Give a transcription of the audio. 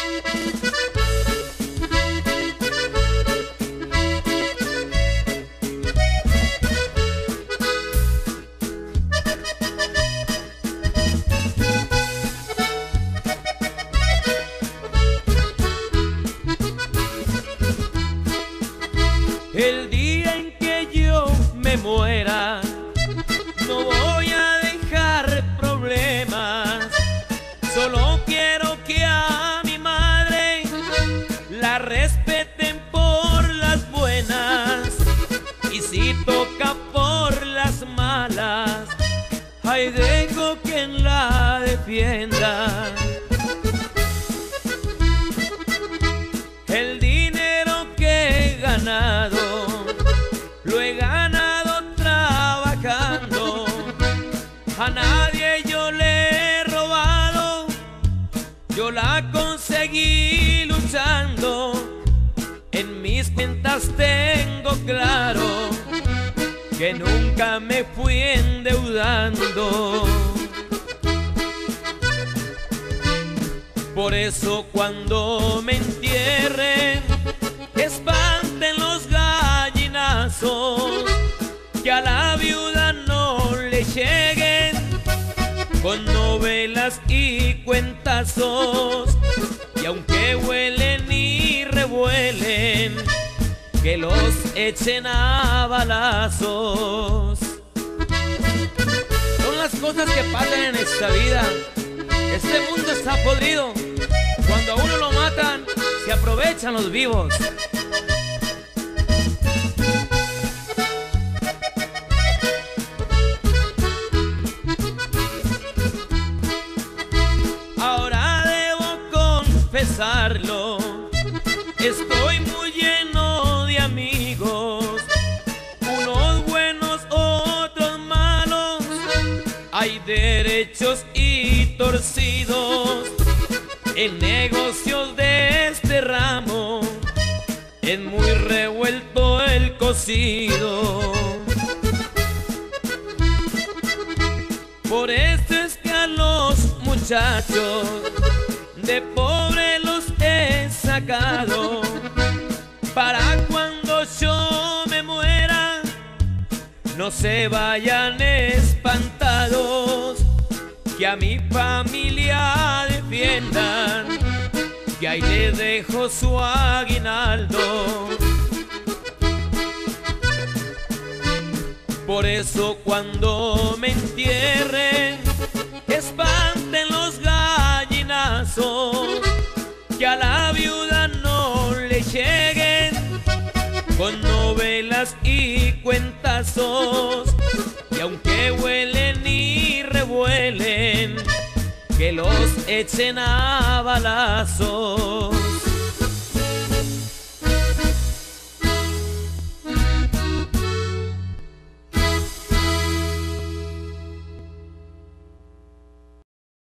El día en que yo me muera, no voy a dejar problemas. Solo quiero que a mi madre la respeten por las buenas. Y si toca por las malas, ahí dejo quien la defienda. El dinero que he ganado, lo he ganado trabajando. A nadie yo le he robado, yo la conseguí luchando. En mis cuentas tengo claro que nunca me fui endeudando. Por eso cuando me entierren, espanten los gallinazos, que a la viuda no le lleguen con novelas y cuentazos. Y aunque huelen y revuelen, que los echen a balazos. Son las cosas que pasan en esta vida. Este mundo está podrido. Cuando a uno lo matan, se aprovechan los vivos. Ahora debo confesarlo, estoy muy lleno de amigos, unos buenos, otros malos. Hay derechos y torcidos en negocios de este ramo. Es muy revuelto el cocido. Por eso es que a los muchachos de pobre los he sacado, para cuando yo me muera no se vayan espantados, que a mi familia defiendan, que ahí les dejo su aguinaldo. Por eso cuando me entierren, espanten los gallinazos, que a la viuda no le lleguen con novelas y cuentazos. Y aunque huelen y revuelen, que los echen a balazos.